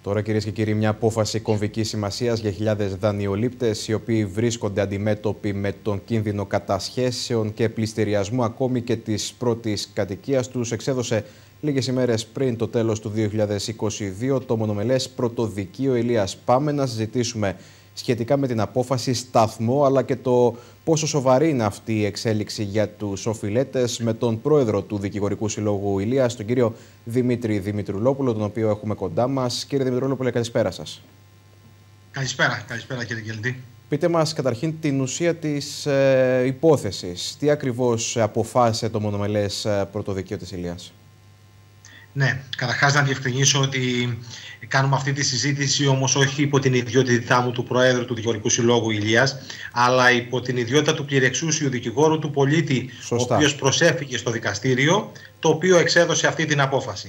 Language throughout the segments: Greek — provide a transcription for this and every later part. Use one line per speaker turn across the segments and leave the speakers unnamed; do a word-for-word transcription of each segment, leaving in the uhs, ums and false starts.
Τώρα, κυρίες και κύριοι, μια απόφαση κομβικής σημασίας για χιλιάδες δανειολήπτες, οι οποίοι βρίσκονται αντιμέτωποι με τον κίνδυνο κατασχέσεων και πληστηριασμού ακόμη και της πρώτης κατοικίας τους, εξέδωσε λίγες ημέρες πριν το τέλος του δύο χιλιάδες είκοσι δύο το μονομελές Πρωτοδικείο Ηλίας. Πάμε να συζητήσουμε σχετικά με την απόφαση σταθμό, αλλά και το πόσο σοβαρή είναι αυτή η εξέλιξη για τους οφειλέτες, με τον πρόεδρο του Δικηγορικού Συλλόγου Ηλίας, τον κύριο Δημήτρη Δημητρουλόπουλο, τον οποίο έχουμε κοντά μας. Κύριε Δημητρουλόπουλο, καλησπέρα σας.
Καλησπέρα, καλησπέρα κύριε Γκελντή.
Πείτε μας καταρχήν την ουσία της ε, υπόθεσης. Τι ακριβώς αποφάσισε το μονομελές Πρωτοδικείο της Ηλίας?
Ναι, καταρχάς να διευκρινίσω ότι κάνουμε αυτή τη συζήτηση όμως όχι υπό την ιδιότητά μου του Προέδρου του Δικηγορικού Συλλόγου Ηλίας, αλλά υπό την ιδιότητα του πληρεξούσιου δικηγόρου του πολίτη, Σωστά. ο οποίος προσέφηκε στο δικαστήριο, το οποίο εξέδωσε αυτή την απόφαση.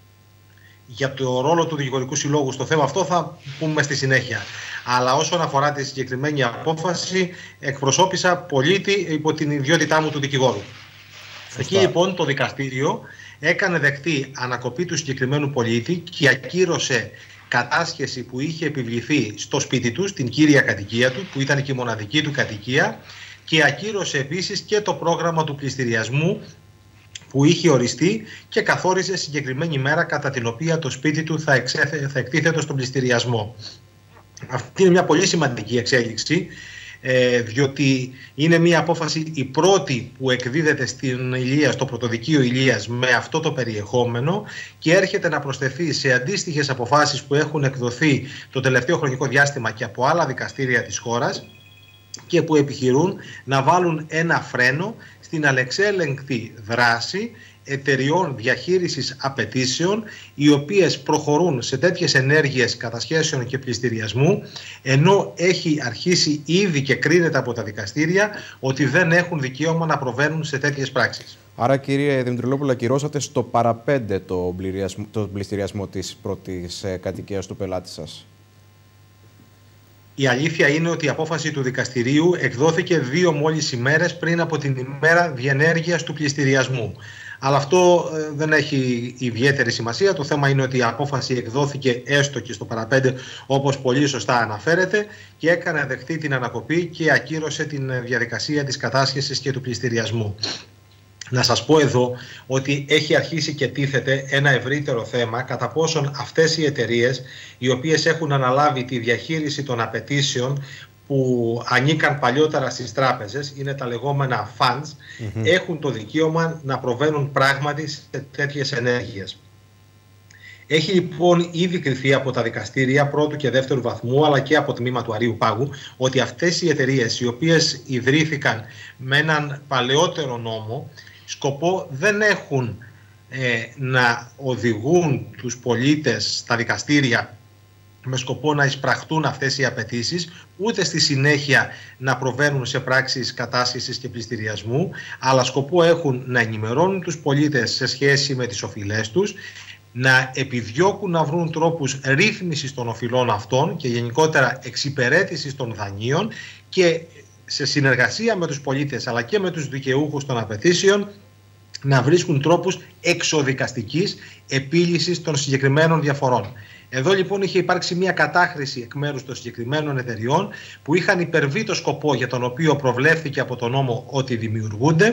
Για το ρόλο του Δικηγορικού Συλλόγου στο θέμα αυτό θα πούμε στη συνέχεια. Αλλά όσον αφορά τη συγκεκριμένη απόφαση, εκπροσώπησα πολίτη υπό την ιδιότητά μου του δικηγόρου. Σωστά. Εκεί λοιπόν το δικαστήριο έκανε δεκτή ανακοπή του συγκεκριμένου πολίτη και ακύρωσε κατάσχεση που είχε επιβληθεί στο σπίτι του, στην κύρια κατοικία του, που ήταν και η μοναδική του κατοικία, και ακύρωσε επίσης και το πρόγραμμα του πληστηριασμού που είχε οριστεί και καθόρισε συγκεκριμένη μέρα κατά την οποία το σπίτι του θα, εξέθε, θα εκτίθετο στον πληστηριασμό. Αυτή είναι μια πολύ σημαντική εξέλιξη, Ε, διότι είναι μια απόφαση η πρώτη που εκδίδεται στην Ηλία, στο Πρωτοδικείο Ηλίας, με αυτό το περιεχόμενο, και έρχεται να προσθεθεί σε αντίστοιχες αποφάσεις που έχουν εκδοθεί το τελευταίο χρονικό διάστημα και από άλλα δικαστήρια της χώρας και που επιχειρούν να βάλουν ένα φρένο στην αλεξέλεγκτη δράση εταιριών διαχείρισης απαιτήσεων, οι οποίες προχωρούν σε τέτοιες ενέργειες κατασχέσεων και πληστηριασμού, ενώ έχει αρχίσει ήδη και κρίνεται από τα δικαστήρια ότι δεν έχουν δικαίωμα να προβαίνουν σε τέτοιες πράξεις.
Άρα, κύριε Δημητρουλόπουλο, ακυρώσατε στο παραπέντε το πληστηριασμό, το πληστηριασμό της πρώτης κατοικίας του πελάτη σας.
Η αλήθεια είναι ότι η απόφαση του δικαστηρίου εκδόθηκε δύο μόλις ημέρες πριν από την ημέρα διενέργειας του πληστηριασμού. Αλλά αυτό ε, δεν έχει ιδιαίτερη σημασία. Το θέμα είναι ότι η απόφαση εκδόθηκε έστω και στο παραπέντε, όπως πολύ σωστά αναφέρεται, και έκανε δεκτή την ανακοπή και ακύρωσε την διαδικασία της κατάσχεσης και του πληστηριασμού. Να σας πω εδώ ότι έχει αρχίσει και τίθεται ένα ευρύτερο θέμα κατά πόσον αυτές οι εταιρείες, οι οποίες έχουν αναλάβει τη διαχείριση των απαιτήσεων που ανήκαν παλιότερα στις τράπεζες, είναι τα λεγόμενα funds, mm-hmm. έχουν το δικαίωμα να προβαίνουν πράγματι σε τέτοιες ενέργειες. Έχει λοιπόν ήδη κριθεί από τα δικαστήρια πρώτου και δεύτερου βαθμού, αλλά και από το τμήμα του Αρείου Πάγου, ότι αυτές οι εταιρείες, οι οποίες ιδρύθηκαν με έναν παλαιότερο νόμο, σκοπό δεν έχουν ε, να οδηγούν τους πολίτες στα δικαστήρια με σκοπό να εισπραχτούν αυτές οι απαιτήσεις, ούτε στη συνέχεια να προβαίνουν σε πράξεις κατάσχεσης και πληστηριασμού, αλλά σκοπό έχουν να ενημερώνουν τους πολίτες σε σχέση με τις οφειλές τους, να επιδιώκουν να βρουν τρόπους ρύθμισης των οφειλών αυτών και γενικότερα εξυπηρέτησης των δανείων, και σε συνεργασία με τους πολίτες αλλά και με τους δικαιούχους των απαιτήσεων να βρίσκουν τρόπους εξοδικαστικής επίλυσης των συγκεκριμένων διαφορών. Εδώ λοιπόν είχε υπάρξει μια κατάχρηση εκ μέρους των συγκεκριμένων εταιριών που είχαν υπερβεί το σκοπό για τον οποίο προβλέφθηκε από τον νόμο ότι δημιουργούνται,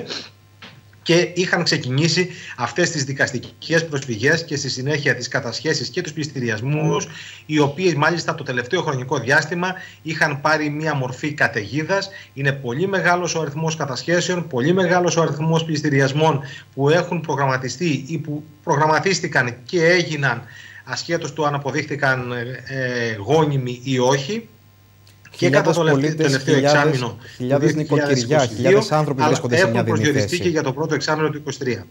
και είχαν ξεκινήσει αυτές τις δικαστικές προσφυγές και στη συνέχεια τις κατασχέσεις και τους πληστηριασμούς, οι οποίες μάλιστα το τελευταίο χρονικό διάστημα είχαν πάρει μια μορφή καταιγίδας. Είναι πολύ μεγάλος ο αριθμός κατασχέσεων, πολύ μεγάλος ο αριθμός πληστηριασμών που έχουν προγραμματιστεί ή που προγραμματίστηκαν και έγιναν ασχέτως του αν αποδείχτηκαν ε, γόνιμοι ή όχι. Και κατά το πολίτες, τελευταίο χιλιάδες, εξάμηνο
χιλιάδες νοικοκυριά, χιλιάδες άνθρωποι βρίσκονται σε μια δινή θέση.
Έχουν προσδιοριστεί και για το πρώτο εξάμηνο του είκοσι τρία.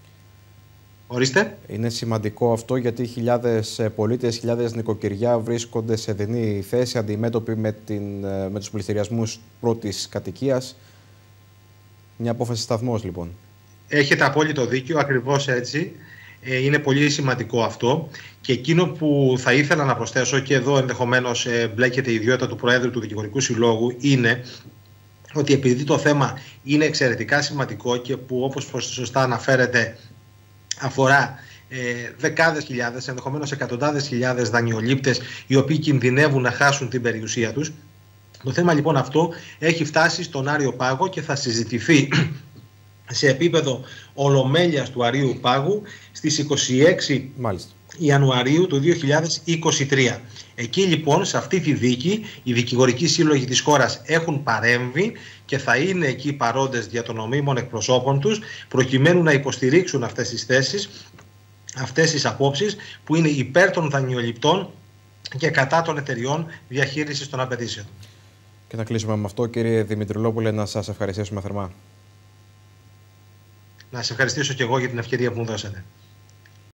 Ορίστε.
Είναι σημαντικό αυτό, γιατί χιλιάδες πολίτες, χιλιάδες νοικοκυριά βρίσκονται σε δινή θέση, αντιμέτωποι με, την, με τους πληστηριασμούς πρώτης κατοικίας. Μια απόφαση σταθμός λοιπόν.
Έχετε απόλυτο δίκιο, ακριβώς έτσι. Είναι πολύ σημαντικό αυτό, και εκείνο που θα ήθελα να προσθέσω, και εδώ ενδεχομένως μπλέκεται η ιδιότητα του Προέδρου του Δικηγορικού Συλλόγου, είναι ότι επειδή το θέμα είναι εξαιρετικά σημαντικό και που, όπως σωστά αναφέρεται, αφορά ε, δεκάδες χιλιάδες, ενδεχομένως εκατοντάδες χιλιάδες δανειολήπτες, οι οποίοι κινδυνεύουν να χάσουν την περιουσία τους. Το θέμα λοιπόν αυτό έχει φτάσει στον Άριο Πάγο και θα συζητηθεί σε επίπεδο ολομέλειας του Αρείου Πάγου στις είκοσι έξι Μάλιστα. Ιανουαρίου του δύο χιλιάδες είκοσι τρία. Εκεί λοιπόν, σε αυτή τη δίκη, οι δικηγορικοί σύλλογοι της χώρας έχουν παρέμβει και θα είναι εκεί παρόντες δια των νομίμων εκπροσώπων τους, προκειμένου να υποστηρίξουν αυτές τις θέσεις, αυτές τις απόψεις που είναι υπέρ των δανειοληπτών και κατά των εταιριών διαχείρισης των απαιτήσεων.
Και να κλείσουμε με αυτό, κύριε Δημητρουλόπουλε, να σας ευχαριστήσουμε θερμά.
Να σας ευχαριστήσω και εγώ για την ευκαιρία που μου δώσατε.